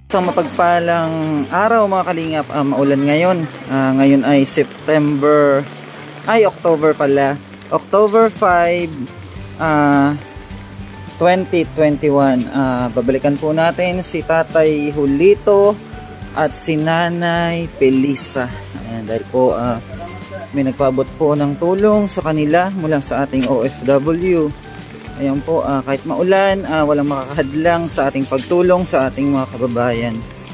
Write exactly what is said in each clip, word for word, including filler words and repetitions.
Isang mapagpalang araw mga kalingap, uh, maulan ngayon. Uh, ngayon ay September, ay October pala. October five, uh, twenty twenty-one. Uh, babalikan po natin si Tatay Julito at si Nanay Felisa. Ayan, dahil po uh, may nagpaabot po ng tulong sa kanila mula sa ating O F W. Ayan po, uh, kahit maulan, uh, walang makakahadlang sa ating pagtulong sa ating mga kababayan.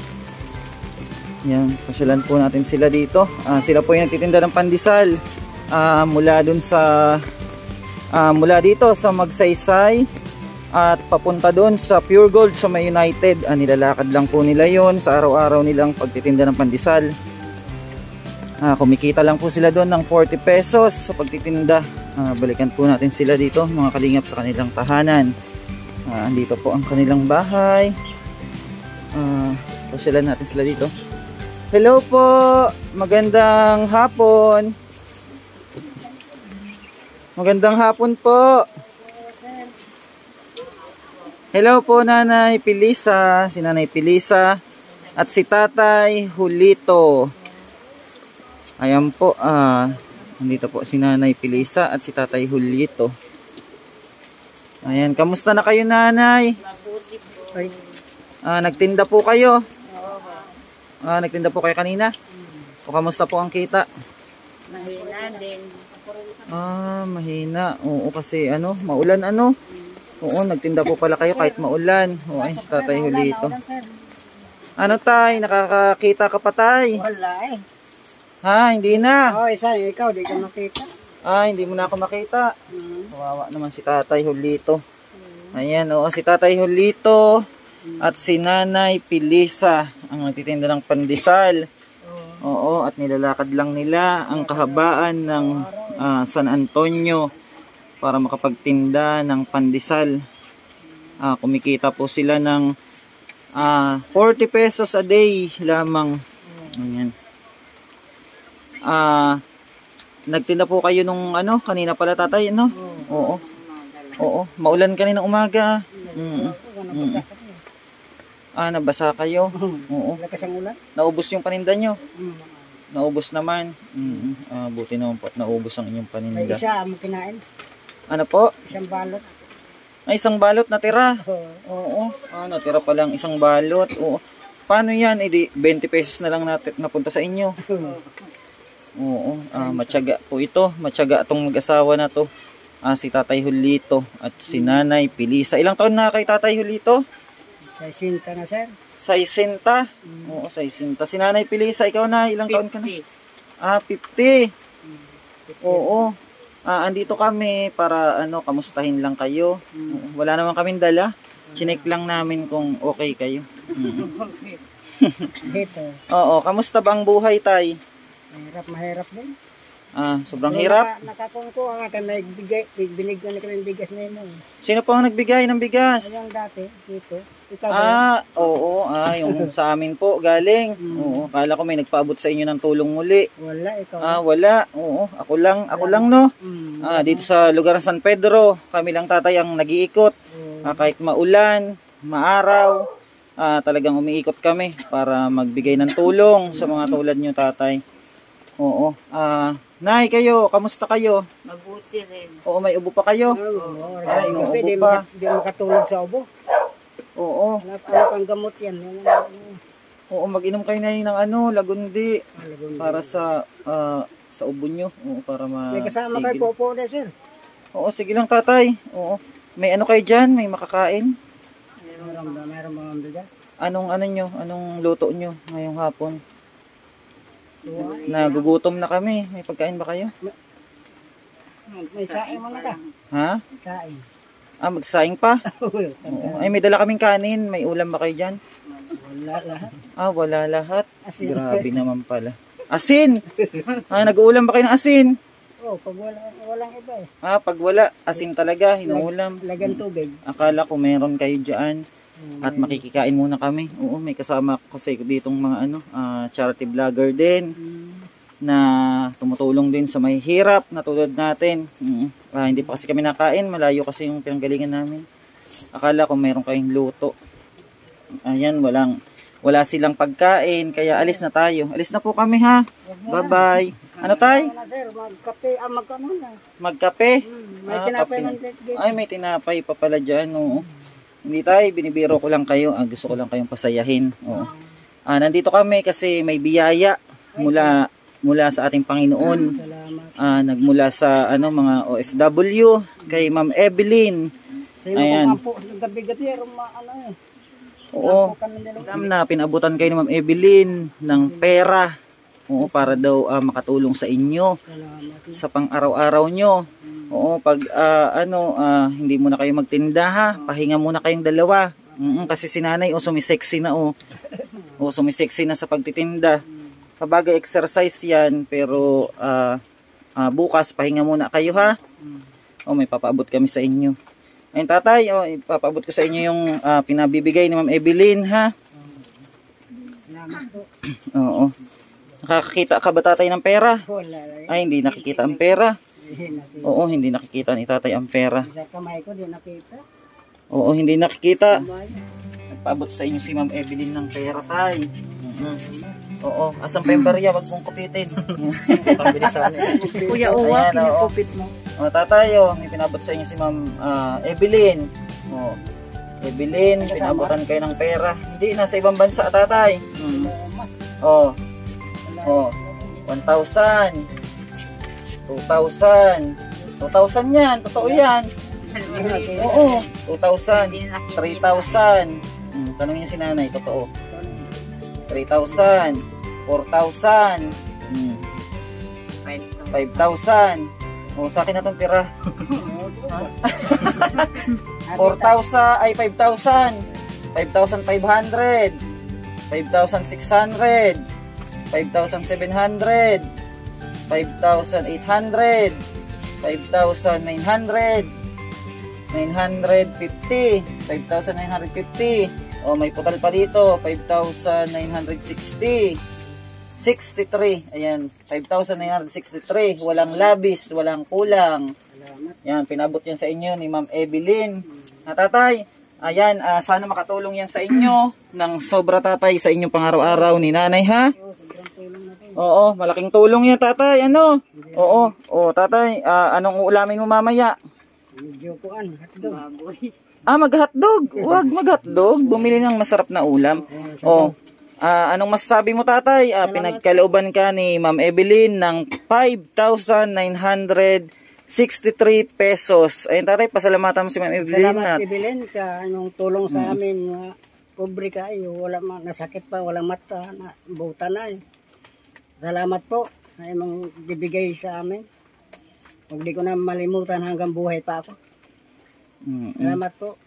Ayan, pasyalan po natin sila dito. Uh, sila po yung nagtitinda ng pandesal uh, mula dun sa uh, mula dito sa Magsaysay at papunta dun sa Pure Gold sa May United. Uh, nilalakad lang po nila yon sa araw-araw nilang pagtitinda ng pandesal. Uh, kumikita lang po sila doon ng forty pesos sa pagtitinda. Uh, balikan po natin sila dito mga kalingap sa kanilang tahanan. Uh, andito po ang kanilang bahay. Uh, pasyalan natin sila dito. Hello po, magandang hapon. Magandang hapon po. Hello po Nanay Felisa, si Nanay Felisa at si Tatay Julito. Ayan po, ah, nandito po si Nanay Felisa at si Tatay Julito. Ayan, kamusta na kayo Nanay? Ah, nagtinda po kayo? Ah, nagtinda po kayo kanina? O kamusta po ang kita? Mahina din. Ah, mahina. Oo, kasi ano, maulan ano? Oo, nagtinda po pala kayo kahit maulan. Oo, ay, si Tatay Julito. Ano tay, nakakakita ka pa tay? Wala eh. Ha, hindi na. Oo, isa, ikaw, di ka makita. Ah, hindi mo na ako makita. Hmm. Kawawa naman si Tatay Julito. Ayan, oo, si Tatay Julito at si Nanay Felisa ang nagtitinda ng pandesal. Oo, at nilalakad lang nila ang kahabaan ng uh, San Antonio para makapagtinda ng pandesal. Uh, kumikita po sila ng uh, forty pesos a day lamang. Ayan. Ah, uh, nagtinda po kayo nung ano, kanina pala tatay, no? Oo. Oo, maulan kanina umaga. Mm. Mm. Ah, nabasa kayo. Oo. Naubos yung paninda nyo. Naubos naman. Mm. Ah, buti naman po at naubos ang inyong paninda. May isa mo kinain. Ano po? Isang balot. Ay, isang balot natira. Oo. Ah, natira pa lang isang balot. Oo. Paano yan? E di twenty pesos na lang natin napunta sa inyo. Oo, ah, matyaga po ito. Matyaga itong mag-asawa na to. Ah, si Tatay Julito at si Nanay Felisa. Ilang taon na kay Tatay Julito? sesenta na sir. sesenta? Mm. Oo, sesenta. Si Nanay Felisa, ikaw na, ilang taon ka na? Ah, fifty. Oo. Ah, andito kami para ano, kamustahin lang kayo. Mm. Wala naman kaming dala. Chinek lang namin kung okay kayo. Mm. Dito. Oo, kamusta ba ang buhay tay? Mahirap, mahirap din. Ah, sobrang hirap. Nakakong ko ang akin nagbigay, binigyan na kami ng bigas na yun. Sino po ang nagbigay ng bigas? Ayun dati, dito. Ikaw Ah, oo. Ah, yung sa amin po galing. Mm. Oo, kala ko may nagpaabot sa inyo ng tulong muli. Wala, ikaw. Ah, wala. Oo, ako lang, ako lang no. Mm. Ah, dito sa lugar ng San Pedro, kami lang tatay ang nag-iikot. Mm. Ah, kahit maulan, maaraw, ah, talagang umiikot kami para magbigay ng tulong sa mga tulad nyo tatay. Oo. Ah, Nay, kayo, kamusta kayo? Mabuti rin. Oo, may ubo pa kayo? Oo. Ay, may ubo Hindi pa. Hindi makatulog sa ubo. Oo. Ano pang gamot yan? Oo, mag-inom kayo na ng ano, lagundi. Ah, lagundi. Para sa uh, sa ubo nyo. Oo, para ma... May kasama kayo po po na sir. Oo, sige lang tatay. Oo. May ano kayo dyan? May makakain? Meron ba? Meron ba ang bigas? Anong ano nyo? Anong luto nyo ngayong hapon? Nagugutom na kami. May pagkain ba kayo? May saing mo na ka. Ha? Saing. Ah, magsaing pa? Oo. Ay, may dala kaming kanin. May ulam ba kayo dyan? Wala lahat. Ah, wala lahat. Asin. Grabe naman pala. Asin! Ah, nag-uulam ba kayo ng asin? Oo, oh, pag wala, walang iba eh. Ah, pag wala, asin talaga, hinuulam. Lagyan tubig. Akala ko meron kayo dyan. At makikikain muna kami. Oo, may kasama kasi ditong mga ano, uh, charity vlogger din. Mm. Na tumutulong din sa may hirap na tulad natin. Mm. Uh, hindi pa kasi kami nakain, malayo kasi yung pinanggalingan namin. Akala ko meron kayong luto. Ayan, walang wala silang pagkain, kaya alis na tayo. Alis na po kami ha. Bye-bye. Ano tay? Ano na, sir, magkape, ah, magkano na. Magkape? Hmm, may Ah, tinapay kape. man dito. Ay, may tinapay pa pala dyan. Oo. Hindi tay, binibiro ko lang kayo. Ah, gusto ko lang kayong pasayahin. Oo. Ah, nandito kami kasi may biyaya mula mula sa ating Panginoon. Salamat. Ah, nagmula sa ano mga O F W kay Ma'am Evelyn. Sa'yo Ayan. kung po, gabi-gabi, ma- ano eh. Oo. Ako kami dalawa. Alam na pinabutan kayo ni Ma'am Evelyn ng pera. Oo, para daw ah, makatulong sa inyo Salamat. sa pang-araw-araw nyo. Oo, pag ah, ano ah, hindi muna kayo magtinda ha. Pahinga muna kayong dalawa. Mm, kasi si nanay oh sumisexy na oh. Oh, sumisexy na sa pagtitinda. Kabagay exercise 'yan, pero ah, ah, bukas pahinga muna kayo ha. Oh, may papaabot kami sa inyo. Ayun tatay, oh, ipapaabot ko sa inyo yung ah, pinabibigay ni Ma'am Evelyn ha. Salamat po. Oo. Nakakakita ka ba tatay ng pera? Wala. Ay, hindi nakikita ang pera. Eh, nakita. Oo, hindi nakikita ni tatay ang pera. Sa kamay ko, di nakita. Oo, hindi nakikita. Kamay. Nagpaabot sa inyo si Ma'am Evelyn ng pera tay. Mhm. Oo, asan pa yung barya? Wag mong kupitin. Pambili sa amin. Kuya Uwa, kinukupit mo. O tatay, oh, may pinabot sa inyo si Ma'am ah, Evelyn. O, Evelyn, pinabotan kayo ng pera. Hindi, nasa ibang bansa tatay. Mhm. O, o, one thousand. two thousand. two thousand yan, totoo yan. Oo, two thousand. three thousand. Hmm, tanong niya si nanay, totoo. three thousand. four thousand. Hmm. five thousand. O, sa akin na itong tira. four thousand, ay five thousand. five thousand five hundred. five thousand six hundred. five thousand seven hundred. five thousand eight hundred. five thousand nine hundred. nine hundred fifty. five thousand nine hundred fifty. O, may putal pa dito. five thousand nine hundred sixty. sixty-three. Ayan. five thousand nine hundred sixty-three. Walang labis. Walang kulang. Yan. Pinabot yan sa inyo ni Ma'am Evelyn. Na tatay. Ayan. Uh, sana makatulong yan sa inyo. Ng sobra tatay sa inyong pang-araw-araw ni nanay ha. Oo. Malaking tulong yan tatay. Ano? Oo. Oo tatay. Uh, anong uulamin mo mamaya? Medyo kuan, hotdog. Ah, mag-hotdog. Huwag mag-hotdog. Bumili ng masarap na ulam. Oh, ah, anong masasabi mo tatay? Ah, pinagkalooban ka ni Ma'am Evelyn ng five thousand nine hundred sixty-three pesos. Ayun tatay, pasalamatan mo si Ma'am Evelyn. Salamat At, Evelyn sa anong tulong sa amin. Mga pobre kayo, wala ma, nasakit pa, walang mata, na, buta na eh. Salamat po sa imong bibigay sa amin. Huwag di ko na malimutan hanggang buhay pa ako. mm, mm. Salamat po.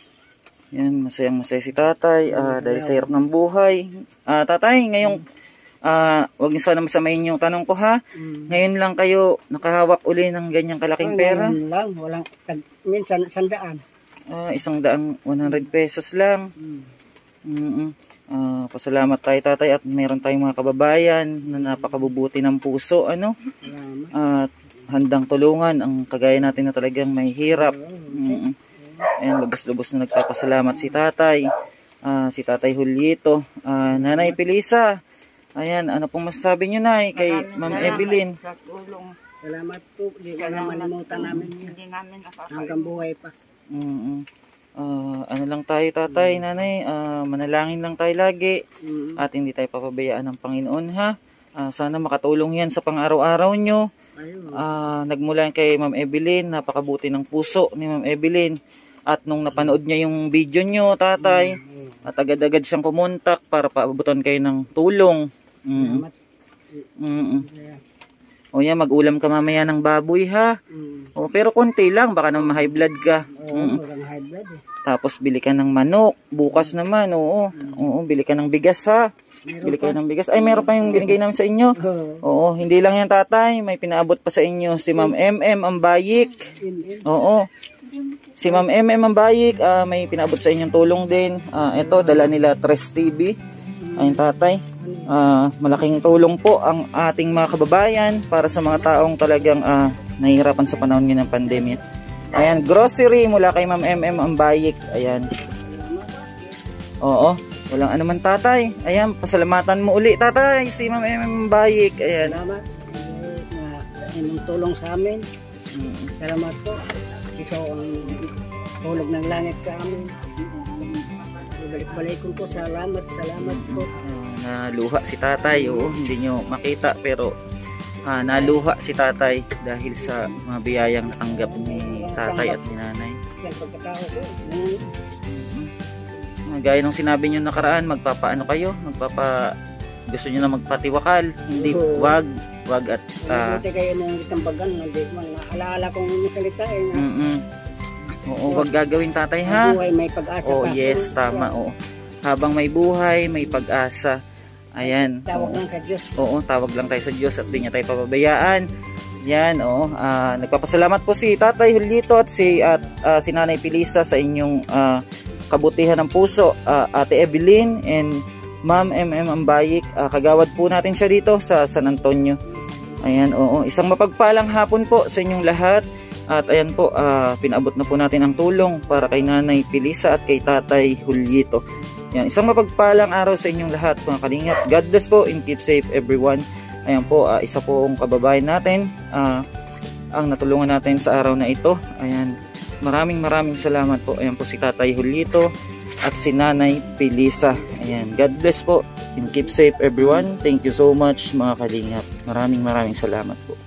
Yan, masayang masaya si tatay ah, dahil sa hirap ng buhay. Ah, tatay, ngayong ah, wag niyo sana masamahin yung tanong ko ha. Mm. Ngayon lang kayo nakahawak uli ng ganyang kalaking pera. Ngayon lang, walang, tag, minsan sandaan. Ah, isang daang one hundred pesos lang. Mm. Mm-mm. Ah, pasalamat tayo tatay at meron tayong mga kababayan na napakabubuti ng puso, ano? Salamat. At handang tulungan ang kagaya natin na talagang may hirap. Mm-mm. Ayan, lubos-lubos na nagpapasalamat si tatay. Ah, si tatay Julito. Ah, Nanay Pilisa. Ayan, ano pong masasabi nyo nay kay Ma'am Evelyn? Sa tulong. Salamat po. Di ka na malimutan namin. Hindi namin Hanggang buhay pa. Mm-mm. Ah, ano lang tayo tatay, nanay, ah, manalangin lang tayo lagi Mm. at hindi tayo papabayaan ng Panginoon ha. Ah, sana makatulong yan sa pang-araw-araw nyo. Ayun. Ah, nagmula kay Ma'am Evelyn, napakabuti ng puso ni Ma'am Evelyn. At nung napanood niya yung video nyo, tatay, at agad-agad siyang kumontak para paabutan kayo ng tulong. Mm. Salamat. Mm. Yeah. O yan, mag-ulam ka mamaya ng baboy ha. Mm. O, pero konti lang, baka naman ma-high blood ka. Oo, Mm. walang high blood eh. Tapos bili ka ng manok. Bukas naman, oo. Oo, bili ka ng bigas ha. Meron Bili kayo ng bigas. Ay, meron pa yung binigay namin sa inyo. Oo. Oo, hindi lang yan tatay. May pinaabot pa sa inyo si Ma'am M M Ambayik. In, in. Oo. Si Ma'am M M Ambayik, ah, may pinaabot sa inyong tulong din. Ah, ito, dala nila Tres T V. Ayun tatay. Ah, malaking tulong po ang ating mga kababayan para sa mga taong talagang ah, nahihirapan sa panahon ngayon ng pandemya. Ayan, grocery mula kay Ma'am M M Ambayik. Ayan. Oo. Walang anuman tatay. Ayan, pasalamatan mo uli tatay si Ma'am M M Bayik. Ayan. Salamat eh, na inyong tulong sa amin. Mm. Salamat po. Ikaw ang tulog ng langit sa amin. Balik-balik ko po. Salamat, salamat po. Uh, naluha si tatay. Oo, hindi nyo makita pero uh, naluha si tatay dahil sa mga biyayang natanggap ni tatay at ni nanay. Yan pagkatao ko. Uh, gaya nung sinabi nyo nakaraan, magpapaano kayo? Magpapa... Gusto nyo na magpatiwakal. Hindi, Oo. wag. Wag at... Uh, Hindi kayo nang itambagan. Hindi man naalaala kong mga salita eh. Na, mm -mm. Oo, wag gagawin tatay ha. buhay may pag-asa Oh, pa. yes, tama. Oo. Habang may buhay, may pag-asa. Ayan. Tawag Oo. lang sa Diyos. Oo, tawag lang tayo sa Diyos at di niya tayo papabayaan. Yan, oo. Ah, nagpapasalamat po si Tatay Julito at si at ah, si Nanay Pilisa sa inyong ah, kabutihan ng puso. Ah, Ate Evelyn and Ma'am M M Ambayik, ah, kagawad po natin siya dito sa San Antonio. Ayan, oo. Isang mapagpalang hapon po sa inyong lahat. At ayan po, uh, pinaabot na po natin ang tulong para kay Nanay Pilisa at kay Tatay Julito. Ayan, isang mapagpalang araw sa inyong lahat mga kalingap. God bless po and keep safe everyone. Ayan po, uh, isa po ang kababayan natin uh, ang natulungan natin sa araw na ito. Ayan, maraming maraming salamat po. Ayan po si Tatay Julito at si Nanay Pilisa. Ayan, God bless po and keep safe everyone. Thank you so much mga kalingap. Maraming maraming salamat po.